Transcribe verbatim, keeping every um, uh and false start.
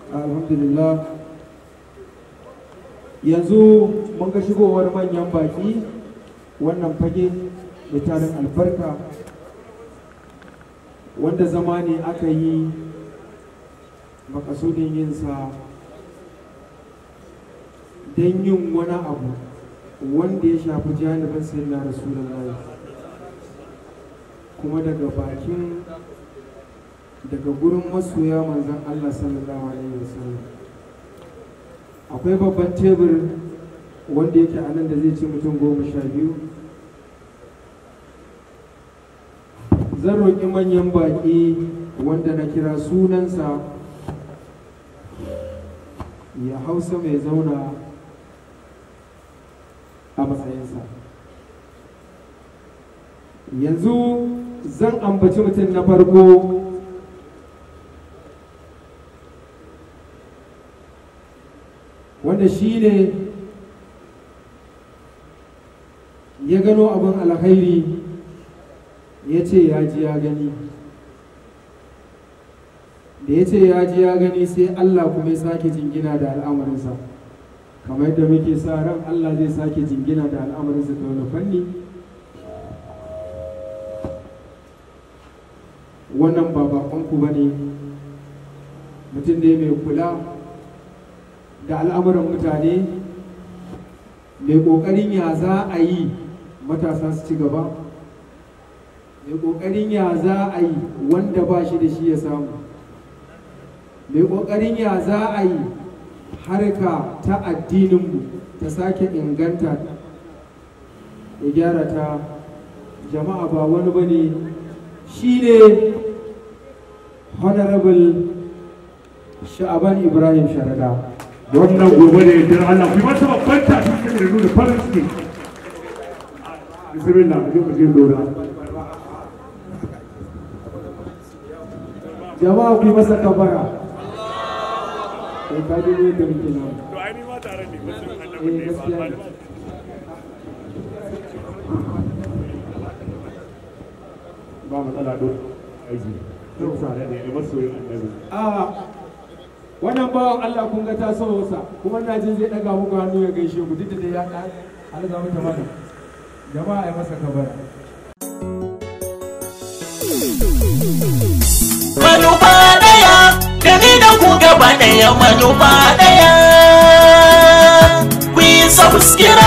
alhamdulillah yanzu mun ga shigowar manyan baki wannan fage da tarin albarka wanda zama ne aka yi makasudin yinsa don yin wani abu wanda ya shafi janibin sayyidina rasulullahi kuma daga bakin daga gurin masoya manzan Allah sallallahu alaihi wasallam akwai babban tebur wanda yake a nan da zai ci mutum goma sha biyu. Zan roƙi manyan baƙi wanda na kira sunansa ya hausa mai zauna a matsayinsa. Yanzu zan ambaci mutum na farko wanda shi ne ya gano abin alkhairi ya ce ya ji ya gani, da ya ce ya ji ya gani sai Allah kuma ya sake jingina da al'amarinsa, kamar yadda muke sa ran Allah zai sake jingina da al'amarinsa ta wani fanni. Wannan ba baƙonku ba ne, mutum ne mai kula da al'amuran mutane, mai ƙoƙarin ya za a yi matasa su ci gaba, mai ƙoƙarin ya za a yi wanda ba shi da shi ya samu, mai ƙoƙarin ya za a yi harka ta addininmu ta sake inganta ya gyara ta. Jama'a ba wani ba ne, shi ne honorable Sha'aban Ibrahim Sharada. Wannan gobe da yardar Allah ku yi masa babban tafi da nuna farin ciki. Bismillah, a je dora. Jama'a ku yi masa kabara. Eh ka ji ne da muke nan. To ai ni ma tare ne mutum annabi ne ba. Ba matsala do aiki. Duk sare ne da masoyin annabi. Ah wannan bawan Allah kun ga tasowarsa kuma na jin zai daga muku hannu ya gaishe ku duk da ya ka Allah za mu ta mana jama'a ai masa kabara. Manufa daya da ni da ku gaba daya, manufa daya ku yi subscribe